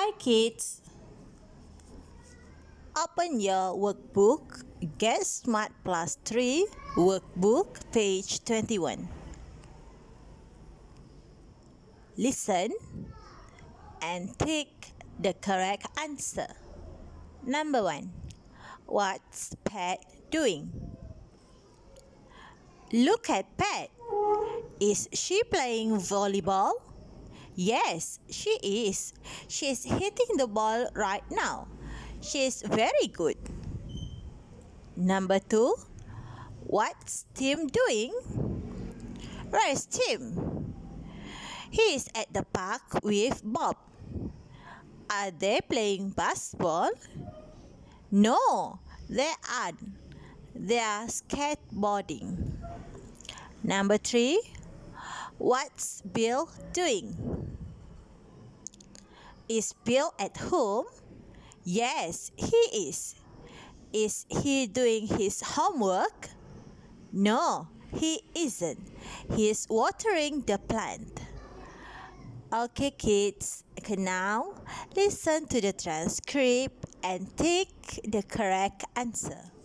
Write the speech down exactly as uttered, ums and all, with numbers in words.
Hi kids, open your workbook, Get Smart Plus three workbook, page twenty-one. Listen and pick the correct answer. Number one, what's Pat doing? Look at Pat. Is she playing volleyball? Yes, she is. She's hitting the ball right now. She's very good. Number two, what's Tim doing? Where's Tim? He is at the park with Bob. Are they playing basketball? No, they aren't. They are skateboarding. Number three, what's Bill doing? Is Bill at home? Yes, he is. Is he doing his homework? No, he isn't. He's watering the plant. Okay, kids, okay, now listen to the transcript and take the correct answer.